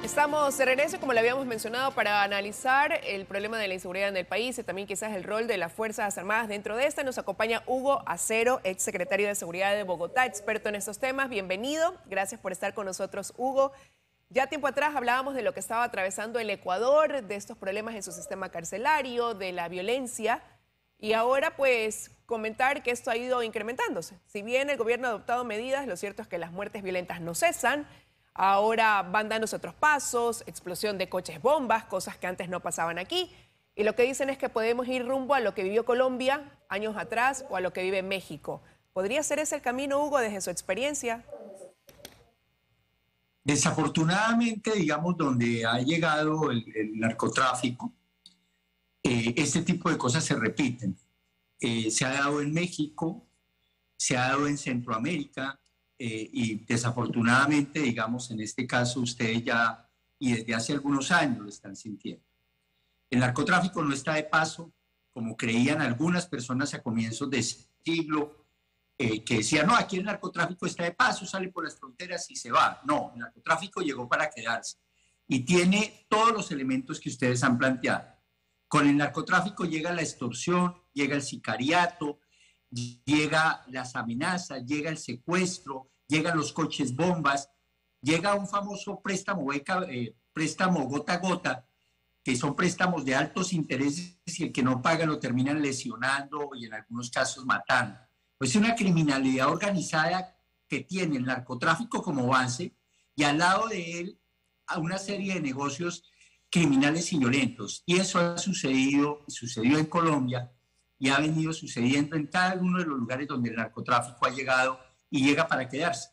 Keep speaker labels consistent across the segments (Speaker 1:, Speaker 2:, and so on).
Speaker 1: Estamos de regreso, como le habíamos mencionado, para analizar el problema de la inseguridad en el país y también quizás el rol de las Fuerzas Armadas dentro de esta. Nos acompaña Hugo Acero, ex secretario de Seguridad de Bogotá, experto en estos temas. Bienvenido, gracias por estar con nosotros, Hugo. Ya tiempo atrás hablábamos de lo que estaba atravesando el Ecuador, de estos problemas en su sistema carcelario, de la violencia, y ahora pues comentar que esto ha ido incrementándose. Si bien el gobierno ha adoptado medidas, lo cierto es que las muertes violentas no cesan. Ahora van dándose otros pasos, explosión de coches bombas, cosas que antes no pasaban aquí. Y lo que dicen es que podemos ir rumbo a lo que vivió Colombia años atrás o a lo que vive México. ¿Podría ser ese el camino, Hugo, desde su experiencia?
Speaker 2: Desafortunadamente, digamos, donde ha llegado el narcotráfico, este tipo de cosas se repiten. Se ha dado en México, se ha dado en Centroamérica, y desafortunadamente, digamos, en este caso ustedes ya, y desde hace algunos años lo están sintiendo. El narcotráfico no está de paso, como creían algunas personas a comienzos de siglo, que decían, no, aquí el narcotráfico está de paso, sale por las fronteras y se va. No, el narcotráfico llegó para quedarse y tiene todos los elementos que ustedes han planteado. Con el narcotráfico llega la extorsión, llega el sicariato, llega las amenazas, llega el secuestro, llegan los coches bombas, llega un famoso préstamo gota a gota, que son préstamos de altos intereses y el que no paga lo terminan lesionando y en algunos casos matando. Pues es una criminalidad organizada que tiene el narcotráfico como base y al lado de él a una serie de negocios criminales y violentos. Y eso ha sucedió en Colombia y ha venido sucediendo en cada uno de los lugares donde el narcotráfico ha llegado y llega para quedarse.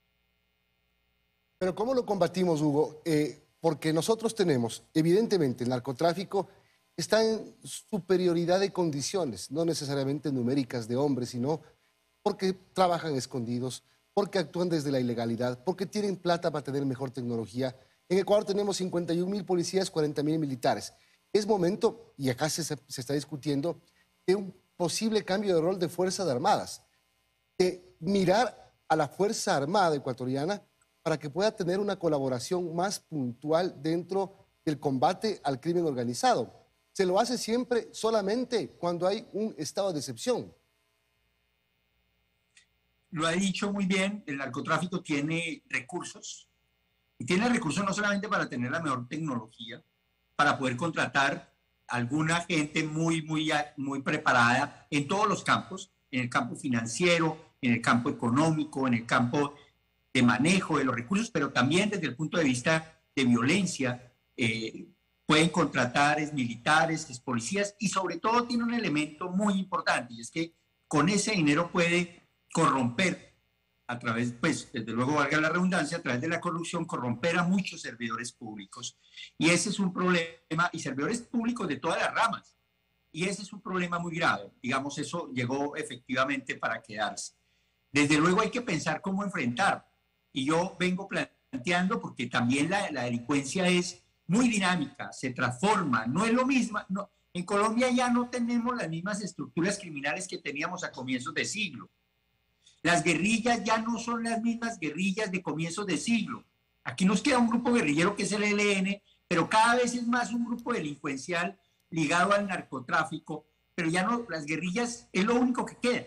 Speaker 3: Pero ¿cómo lo combatimos, Hugo? Porque nosotros tenemos, evidentemente, el narcotráfico está en superioridad de condiciones, no necesariamente numéricas de hombres, sino porque trabajan escondidos, porque actúan desde la ilegalidad, porque tienen plata para tener mejor tecnología. En Ecuador tenemos 51.000 policías, 40.000 militares. Es momento, y acá se está discutiendo, de un posible cambio de rol de Fuerzas Armadas, de mirar a la Fuerza Armada ecuatoriana para que pueda tener una colaboración más puntual dentro del combate al crimen organizado. Se lo hace siempre solamente cuando hay un estado de excepción.
Speaker 2: Lo ha dicho muy bien, el narcotráfico tiene recursos, y tiene recursos no solamente para tener la mejor tecnología, para poder contratar alguna gente muy preparada en todos los campos, en el campo financiero, en el campo económico, en el campo de manejo de los recursos, pero también desde el punto de vista de violencia. Pueden contratar militares, policías, y sobre todo tiene un elemento muy importante, y es que con ese dinero puede corromper a través, pues, desde luego valga la redundancia, a través de la corrupción, corromper a muchos servidores públicos. Y ese es un problema, y servidores públicos de todas las ramas. Y ese es un problema muy grave. Digamos, eso llegó efectivamente para quedarse. Desde luego hay que pensar cómo enfrentar. Y yo vengo planteando, porque también la delincuencia es muy dinámica, se transforma, no es lo mismo. No, en Colombia ya no tenemos las mismas estructuras criminales que teníamos a comienzos de siglo. Las guerrillas ya no son las mismas guerrillas de comienzos de siglo. Aquí nos queda un grupo guerrillero que es el ELN, pero cada vez es más un grupo delincuencial ligado al narcotráfico, pero ya no, las guerrillas es lo único que queda.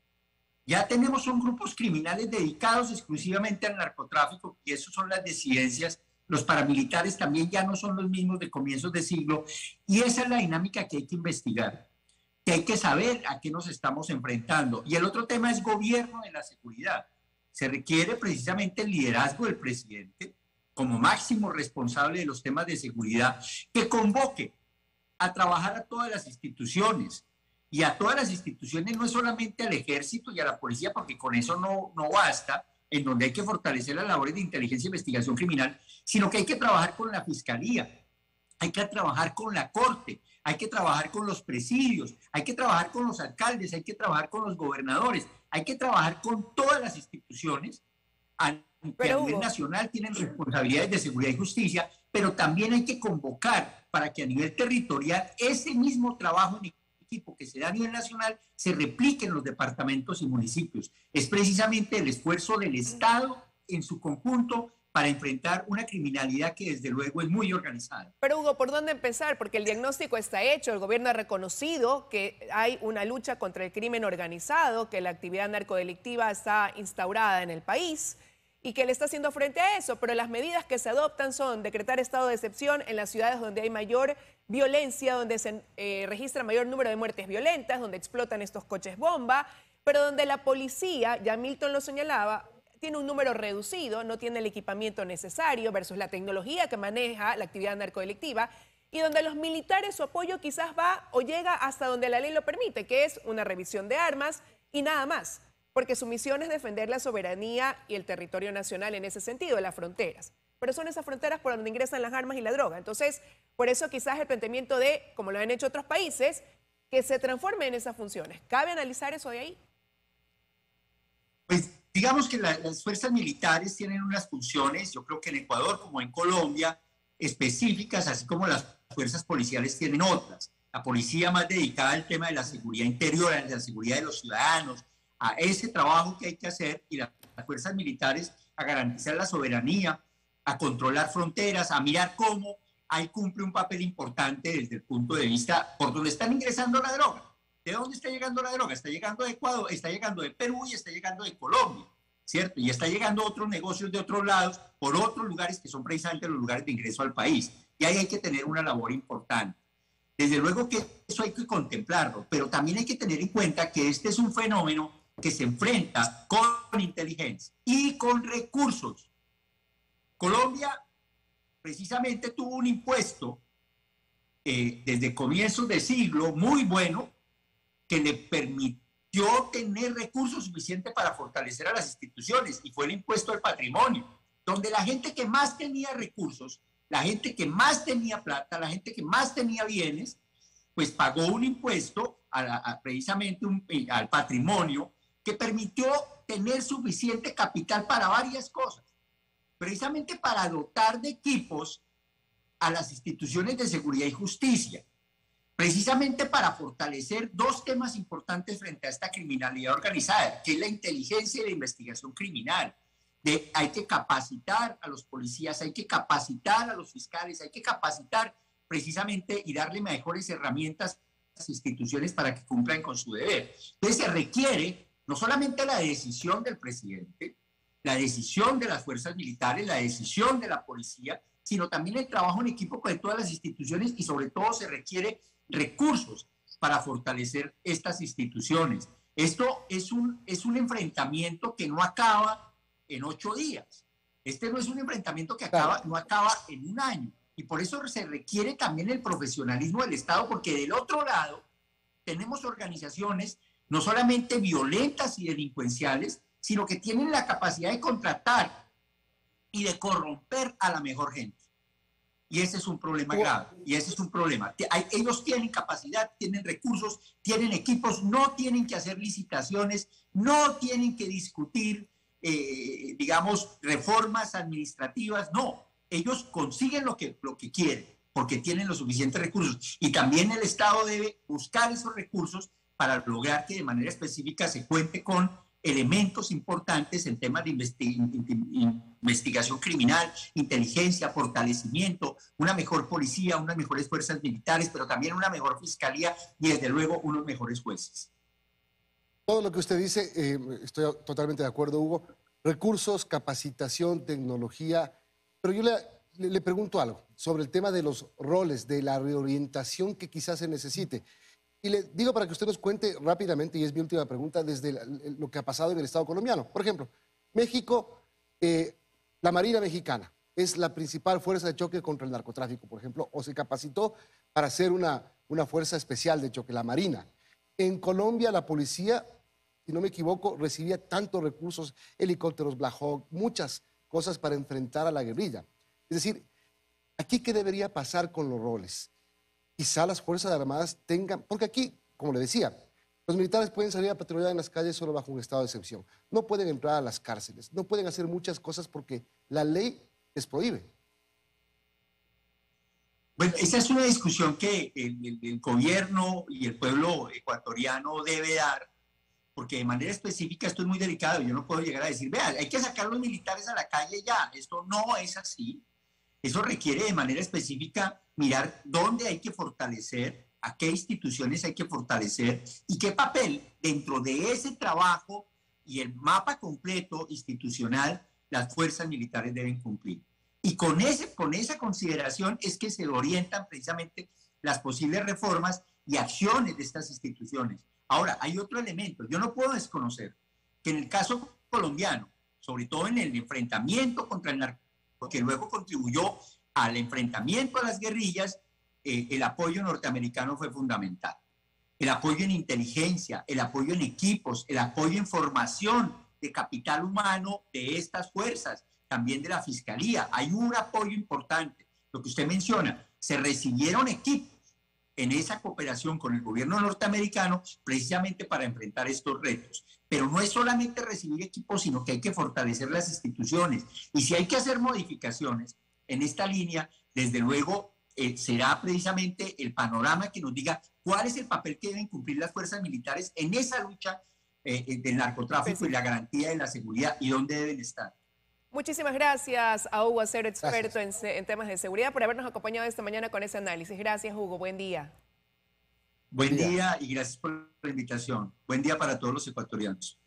Speaker 2: Ya son grupos criminales dedicados exclusivamente al narcotráfico, y eso son las disidencias. Los paramilitares también ya no son los mismos de comienzos de siglo, y esa es la dinámica que hay que investigar, que hay que saber a qué nos estamos enfrentando. Y el otro tema es gobierno de la seguridad. Se requiere precisamente el liderazgo del presidente como máximo responsable de los temas de seguridad, que convoque a trabajar a todas las instituciones. Y a todas las instituciones, no es solamente al ejército y a la policía, porque con eso no basta, en donde hay que fortalecer las labores de inteligencia e investigación criminal, sino que hay que trabajar con la fiscalía, hay que trabajar con la corte, hay que trabajar con los presidios, hay que trabajar con los alcaldes, hay que trabajar con los gobernadores, hay que trabajar con todas las instituciones que a nivel nacional tienen responsabilidades de seguridad y justicia, pero también hay que convocar para que a nivel territorial ese mismo trabajo en equipo que se da a nivel nacional se replique en los departamentos y municipios. Es precisamente el esfuerzo del Estado en su conjunto para enfrentar una criminalidad que desde luego es muy organizada.
Speaker 1: Pero Hugo, ¿por dónde empezar? Porque el diagnóstico está hecho, el gobierno ha reconocido que hay una lucha contra el crimen organizado, que la actividad narcodelictiva está instaurada en el país y que le está haciendo frente a eso, pero las medidas que se adoptan son decretar estado de excepción en las ciudades donde hay mayor violencia, donde se registra mayor número de muertes violentas, donde explotan estos coches bomba, pero donde la policía, ya Milton lo señalaba, tiene un número reducido, no tiene el equipamiento necesario versus la tecnología que maneja la actividad narcodelictiva y donde los militares su apoyo quizás va o llega hasta donde la ley lo permite, que es una revisión de armas y nada más, porque su misión es defender la soberanía y el territorio nacional en ese sentido, las fronteras. Pero son esas fronteras por donde ingresan las armas y la droga. Entonces, por eso quizás el planteamiento de, como lo han hecho otros países, que se transforme en esas funciones. ¿Cabe analizar eso de ahí?
Speaker 2: Pues digamos que las fuerzas militares tienen unas funciones, yo creo que en Ecuador como en Colombia, específicas, así como las fuerzas policiales tienen otras. La policía más dedicada al tema de la seguridad interior, a la seguridad de los ciudadanos, a ese trabajo que hay que hacer, y las fuerzas militares a garantizar la soberanía, a controlar fronteras, a mirar cómo ahí cumple un papel importante desde el punto de vista por donde están ingresando la droga. ¿De dónde está llegando la droga? Está llegando de Ecuador, está llegando de Perú y está llegando de Colombia, ¿cierto? Y está llegando otros negocios de otros lados, por otros lugares que son precisamente los lugares de ingreso al país. Y ahí hay que tener una labor importante. Desde luego que eso hay que contemplarlo, pero también hay que tener en cuenta que este es un fenómeno que se enfrenta con inteligencia y con recursos. Colombia precisamente tuvo un impuesto desde comienzos de siglo muy bueno, que le permitió tener recursos suficientes para fortalecer a las instituciones, y fue el impuesto al patrimonio, donde la gente que más tenía recursos, la gente que más tenía plata, la gente que más tenía bienes, pues pagó un impuesto precisamente al patrimonio que permitió tener suficiente capital para varias cosas, precisamente para dotar de equipos a las instituciones de seguridad y justicia, precisamente para fortalecer dos temas importantes frente a esta criminalidad organizada, que es la inteligencia y la investigación criminal. Hay que capacitar a los policías, hay que capacitar a los fiscales, hay que capacitar precisamente y darle mejores herramientas a las instituciones para que cumplan con su deber. Entonces se requiere no solamente la decisión del presidente, la decisión de las fuerzas militares, la decisión de la policía, sino también el trabajo en equipo con todas las instituciones, y sobre todo se requiere recursos para fortalecer estas instituciones. Esto es un enfrentamiento que no acaba en 8 días. Este no es un enfrentamiento que no acaba en un año. Y por eso se requiere también el profesionalismo del Estado, porque del otro lado tenemos organizaciones no solamente violentas y delincuenciales, sino que tienen la capacidad de contratar y de corromper a la mejor gente. Y ese es un problema grave, y ese es un problema. Ellos tienen capacidad, tienen recursos, tienen equipos, no tienen que hacer licitaciones, no tienen que discutir, digamos, reformas administrativas, no. Ellos consiguen lo que quieren, porque tienen los suficientes recursos. Y también el Estado debe buscar esos recursos para lograr que de manera específica se cuente con elementos importantes en temas de investigación criminal, inteligencia, fortalecimiento, una mejor policía, unas mejores fuerzas militares, pero también una mejor fiscalía y desde luego unos mejores jueces.
Speaker 3: Todo lo que usted dice, estoy totalmente de acuerdo, Hugo. Recursos, capacitación, tecnología. Pero yo le pregunto algo sobre el tema de los roles, de la reorientación que quizás se necesite. Y le digo para que usted nos cuente rápidamente, y es mi última pregunta, desde lo que ha pasado en el Estado colombiano. Por ejemplo, México, la Marina Mexicana es la principal fuerza de choque contra el narcotráfico, por ejemplo, o se capacitó para ser una fuerza especial de choque, la Marina. En Colombia, la policía, si no me equivoco, recibía tantos recursos, helicópteros Black Hawk, muchas cosas para enfrentar a la guerrilla. Es decir, ¿aquí qué debería pasar con los roles? Quizá las Fuerzas Armadas tengan, porque aquí, como le decía, los militares pueden salir a patrullar en las calles solo bajo un estado de excepción. No pueden entrar a las cárceles, no pueden hacer muchas cosas porque la ley les prohíbe.
Speaker 2: Bueno, esa es una discusión que el gobierno y el pueblo ecuatoriano debe dar, porque de manera específica esto es muy delicado. Yo no puedo llegar a decir, vea, hay que sacar a los militares a la calle ya. Esto no es así. Eso requiere de manera específica mirar dónde hay que fortalecer, a qué instituciones hay que fortalecer y qué papel dentro de ese trabajo y el mapa completo institucional las fuerzas militares deben cumplir. Y con esa consideración es que se orientan precisamente las posibles reformas y acciones de estas instituciones. Ahora, hay otro elemento. Yo no puedo desconocer que en el caso colombiano, sobre todo en el enfrentamiento contra el narcotráfico, que luego contribuyó al enfrentamiento a las guerrillas, el apoyo norteamericano fue fundamental. El apoyo en inteligencia, el apoyo en equipos, el apoyo en formación de capital humano de estas fuerzas, también de la Fiscalía. Hay un apoyo importante. Lo que usted menciona, se recibieron equipos en esa cooperación con el gobierno norteamericano precisamente para enfrentar estos retos. Pero no es solamente recibir equipos, sino que hay que fortalecer las instituciones. Y si hay que hacer modificaciones en esta línea, desde luego será precisamente el panorama que nos diga cuál es el papel que deben cumplir las fuerzas militares en esa lucha del narcotráfico y la garantía de la seguridad y dónde deben estar.
Speaker 1: Muchísimas gracias a Hugo Acero, experto en temas de seguridad, por habernos acompañado esta mañana con ese análisis. Gracias, Hugo. Buen día.
Speaker 2: Buen día y gracias por la invitación. Buen día para todos los ecuatorianos.